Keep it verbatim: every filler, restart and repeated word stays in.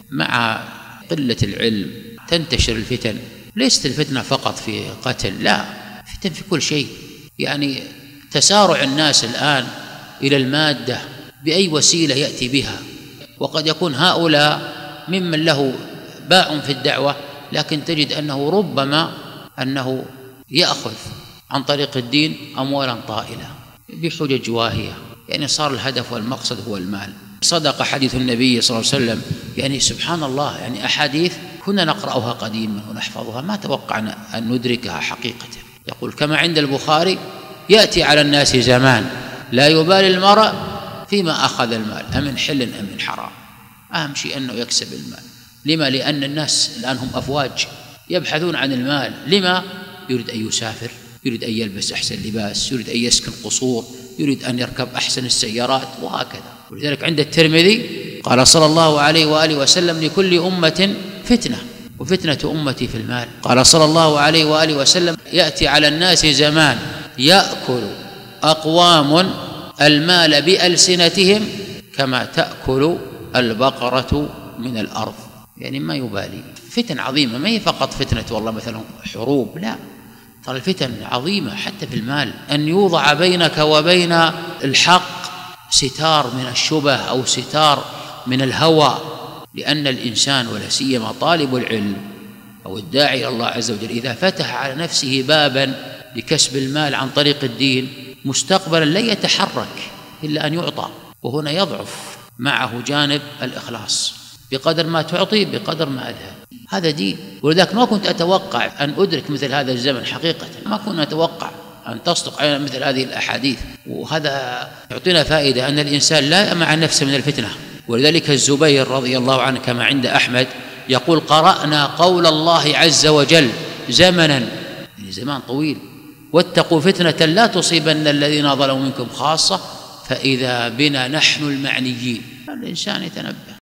مع قلة العلم تنتشر الفتن. ليست الفتنة فقط في قتل، لا، فتن في كل شيء. يعني تسارع الناس الآن إلى المادة بأي وسيلة يأتي بها، وقد يكون هؤلاء ممن له باع في الدعوة، لكن تجد أنه ربما أنه يأخذ عن طريق الدين أموالا طائلة بحجج واهية. يعني صار الهدف والمقصد هو المال. صدق حديث النبي صلى الله عليه وسلم. يعني سبحان الله، يعني أحاديث كنا نقرأها قديما ونحفظها، ما توقعنا أن ندركها حقيقة. يقول كما عند البخاري: يأتي على الناس زمان لا يبالي المرء فيما أخذ المال أمن حل أم من حرام. أهم شيء أنه يكسب المال. لما؟ لأن الناس الآن هم أفواج يبحثون عن المال. لما؟ يريد أن يسافر، يريد أن يلبس أحسن لباس، يريد أن يسكن قصور، يريد أن يركب أحسن السيارات، وهكذا. ولذلك عند الترمذي قال صلى الله عليه وآله وسلم: لكل أمة فتنة وفتنة أمتي في المال. قال صلى الله عليه وآله وسلم: يأتي على الناس زمان يأكل أقوام المال بألسنتهم كما تأكل البقرة من الأرض. يعني ما يبالي. فتن عظيمة، ما هي فقط فتنة والله مثلا حروب، لا، ترى الفتن عظيمة حتى في المال. أن يوضع بينك وبين الحق ستار من الشبه أو ستار من الهوى، لأن الإنسان ولا سيما طالب العلم أو الداعي إلى الله عز وجل إذا فتح على نفسه بابا لكسب المال عن طريق الدين مستقبلا لن يتحرك إلا أن يعطى، وهنا يضعف معه جانب الإخلاص. بقدر ما تعطي بقدر ما أذهب، هذا دين. ولذلك ما كنت أتوقع أن أدرك مثل هذا الزمن حقيقة، ما كنا أتوقع أن تصدق علينا مثل هذه الأحاديث. وهذا يعطينا فائدة أن الإنسان لا يمنع نفسه من الفتنة. ولذلك الزبير رضي الله عنه كما عند أحمد يقول: قرأنا قول الله عز وجل زمنا، يعني زمان طويل: واتقوا فتنة لا تصيبن الذين ظلموا منكم خاصة، فإذا بنا نحن المعنيين. الإنسان يتنبه.